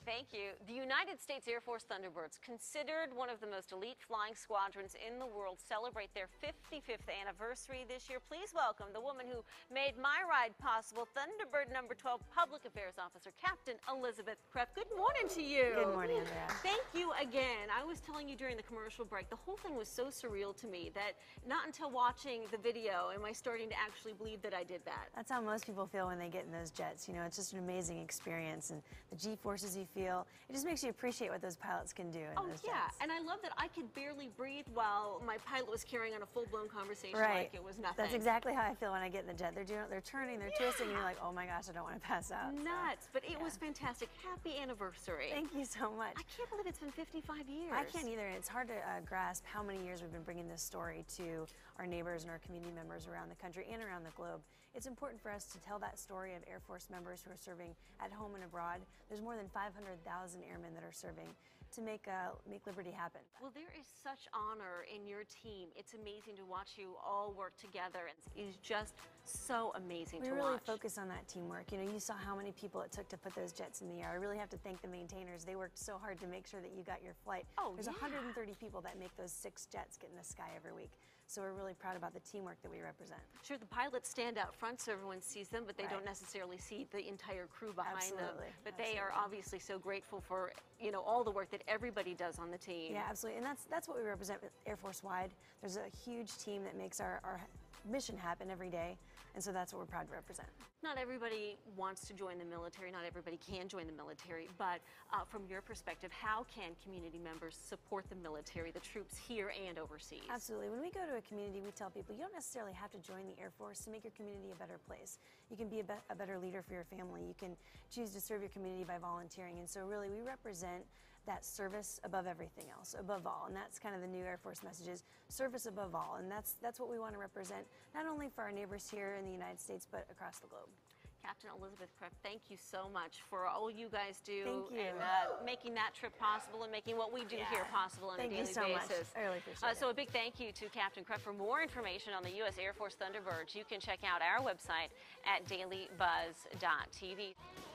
thank you. The United States Air Force Thunderbirds, considered one of the most elite flying squadrons in the world, celebrate their 55th anniversary this year. Please welcome the woman who made my ride possible, Thunderbird number 12 Public Affairs Officer, Captain Elizabeth Krepp. Good morning to you. Good morning, Andrea. Thank you again. I was telling you during the commercial break, the whole thing was so surreal to me that not until watching the video am I starting to actually believe that I did that. That's how most people feel when they get in those jets. You know, it's just an amazing experience, and the G-forces you feel, it just makes you appreciate what those pilots can do in those jets. And I love that I could barely breathe while my pilot was carrying on a full-blown conversation like it was nothing. That's exactly how I feel when I get in the jet. They're turning, they're twisting, and you're like, oh my gosh, I don't want to pass out. Nuts, but it was fantastic. Happy anniversary. Thank you so much. I can't believe it's been 55 years. I can't either. It's hard to grasp how many years we've been bringing this story to our neighbors and our community members around the country and around the globe. It's important for us to tell that story of Air Force members who are serving at home and abroad. There's more than 500,000 airmen that are serving to make liberty happen. Well, there is such honor in your team. It's amazing to watch you all work together. It's just so amazing to watch. We really focus on that teamwork. You know, you saw how many people it took to put those jets in the air. I really have to thank the maintainers. They worked so hard to make sure that you got your flight. There's 130 people that make those 6 jets get in the sky every week. So we're really proud about the teamwork that we represent. Sure, the pilots stand out front so everyone sees them, but they don't necessarily see the entire crew behind them. But they are obviously so grateful for, you know, all the work that everybody does on the team. Yeah, absolutely. And that's what we represent Air Force wide. There's a huge team that makes our mission happen every day, and so that's what we're proud to represent. Not everybody wants to join the military, not everybody can join the military, but from your perspective, how can community members support the military, the troops here and overseas? Absolutely. When we go to a community, we tell people you don't necessarily have to join the Air Force to make your community a better place. You can be a better leader for your family. You can choose to serve your community by volunteering, and so really we represent that service above everything else, above all, and that's kind of the new Air Force message is service above all, and that's what we want to represent, not only for our neighbors here in the United States, but across the globe. Captain Elizabeth Krepp, thank you so much for all you guys do and making that trip possible and making what we do here possible on a daily basis. Thank you so much. I really appreciate it. So a big thank you to Captain Krepp. For more information on the U.S. Air Force Thunderbirds, you can check out our website at dailybuzz.tv.